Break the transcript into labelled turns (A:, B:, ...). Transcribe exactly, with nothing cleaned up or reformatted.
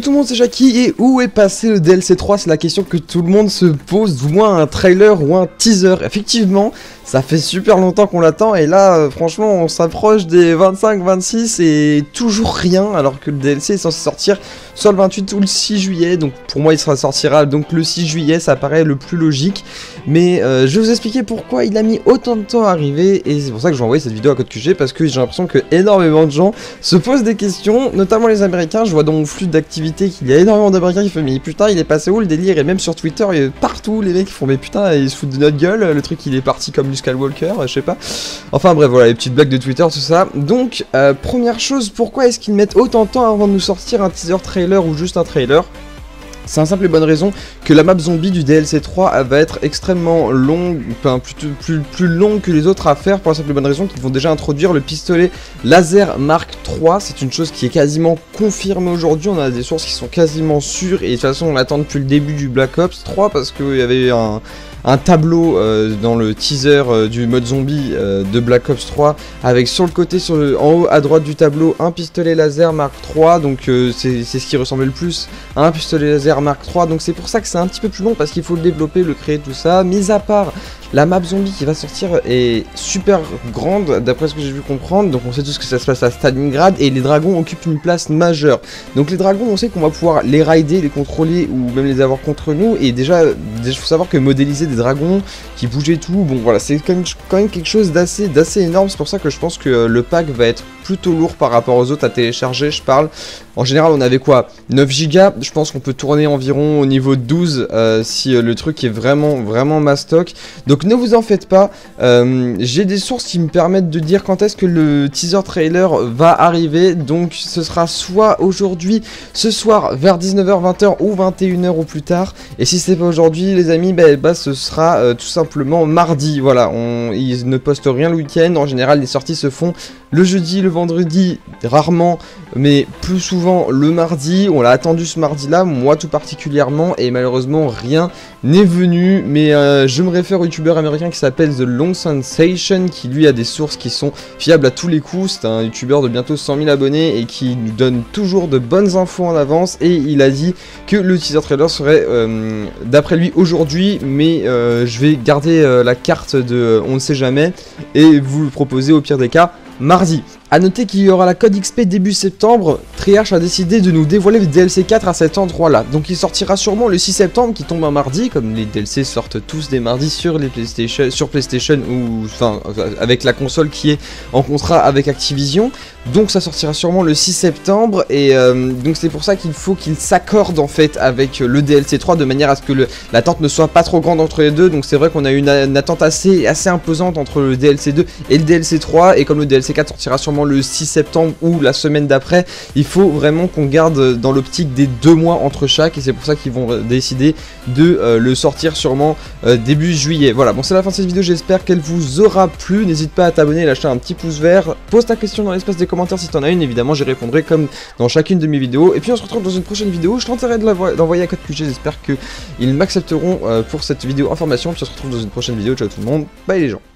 A: tout le monde, c'est Jackie et où est passé le D L C trois? C'est la question que tout le monde se pose, du moins un trailer ou un teaser. Effectivement, ça fait super longtemps qu'on l'attend et là, euh, franchement, on s'approche des vingt-cinq vingt-six et toujours rien, alors que le D L C est censé sortir soit le vingt-huit ou le six juillet. Donc pour moi, il sera sortira donc le six juillet, ça paraît le plus logique. Mais euh, je vais vous expliquer pourquoi il a mis autant de temps à arriver et c'est pour ça que je vais envoyer cette vidéo à Code Q G parce que j'ai l'impression que énormément de gens se posent des questions, notamment les Américains. Je vois dans mon flux d'activité qu'il y a énormément d'Américains qui font mais putain il est passé où le délire, et même sur Twitter et partout les mecs qui font mais putain ils se foutent de notre gueule, le truc il est parti comme Luke Skywalker, je sais pas. Enfin bref voilà les petites blagues de Twitter tout ça. Donc euh, première chose, pourquoi est-ce qu'ils mettent autant de temps avant de nous sortir un teaser trailer ou juste un trailer? C'est un simple et bonne raison que la map zombie du D L C trois va être extrêmement longue, enfin plus, plus, plus longue que les autres à faire, pour la simple et bonne raison qu'ils vont déjà introduire le pistolet laser Mark trois. C'est une chose qui est quasiment confirmée aujourd'hui, on a des sources qui sont quasiment sûres et de toute façon on l'attend depuis le début du Black Ops trois parce qu'il y avait un... un tableau euh, dans le teaser euh, du mode zombie euh, de Black Ops trois avec sur le côté, sur le, en haut à droite du tableau, un pistolet laser Mark trois, donc euh, c'est ce qui ressemblait le plus à un pistolet laser Mark trois, donc c'est pour ça que c'est un petit peu plus long parce qu'il faut le développer, le créer, tout ça. Mis à part la map zombie qui va sortir est super grande d'après ce que j'ai vu comprendre, donc on sait tous que ça se passe à Stalingrad et les dragons occupent une place majeure. Donc les dragons on sait qu'on va pouvoir les rider, les contrôler ou même les avoir contre nous, et déjà il faut savoir que modéliser des dragons qui bougeaient tout, bon voilà c'est quand même, quand même quelque chose d'assez d'assez énorme. C'est pour ça que je pense que le pack va être plutôt lourd par rapport aux autres à télécharger. Je parle en général on avait quoi, neuf gigas, je pense qu'on peut tourner environ au niveau douze euh, si euh, le truc est vraiment vraiment mastoc. Donc ne vous en faites pas, euh, j'ai des sources qui me permettent de dire quand est-ce que le teaser trailer va arriver. Donc ce sera soit aujourd'hui, ce soir vers dix-neuf heures vingt heures ou vingt et une heures ou plus tard, et si c'est pas aujourd'hui les amis, bah, bah ce sera euh, tout simplement mardi. Voilà, on, ils ne postent rien le week-end, en général les sorties se font le jeudi, le vendredi, rarement, mais plus souvent le mardi. On l'a attendu ce mardi là, moi tout particulièrement, et malheureusement rien n'est venu. Mais euh, je me réfère au youtubeur américain qui s'appelle The Long Sensation, qui lui a des sources qui sont fiables à tous les coups. C'est un youtubeur de bientôt cent mille abonnés et qui nous donne toujours de bonnes infos en avance, et il a dit que le teaser trailer serait euh, d'après lui aujourd'hui, mais euh, je vais garder euh, la carte de euh, on ne sait jamais et vous le proposer au pire des cas mardi. A noter qu'il y aura la code X P début septembre. Treyarch a décidé de nous dévoiler le D L C quatre à cet endroit là, donc il sortira sûrement le six septembre qui tombe un mardi, comme les D L C sortent tous des mardis sur les PlayStation, sur PlayStation ou enfin avec la console qui est en contrat avec Activision. Donc ça sortira sûrement le six septembre, et euh, donc c'est pour ça qu'il faut qu'il s'accorde en fait avec le D L C trois de manière à ce que l'attente ne soit pas trop grande entre les deux. Donc c'est vrai qu'on a une, une attente assez, assez imposante entre le D L C deux et le D L C trois, et comme le D L C quatre sortira sûrement le six septembre ou la semaine d'après, il faut vraiment qu'on garde dans l'optique des deux mois entre chaque, et c'est pour ça qu'ils vont décider de euh, le sortir sûrement euh, début juillet. Voilà, bon c'est la fin de cette vidéo, j'espère qu'elle vous aura plu. N'hésite pas à t'abonner et lâcher un petit pouce vert, pose ta question dans l'espace des commentaires si t'en as une, évidemment j'y répondrai comme dans chacune de mes vidéos, et puis on se retrouve dans une prochaine vidéo. Je tenterai d'envoyer à Code Q G, j'espère qu'ils m'accepteront euh, pour cette vidéo information, puis on se retrouve dans une prochaine vidéo. Ciao tout le monde, bye les gens.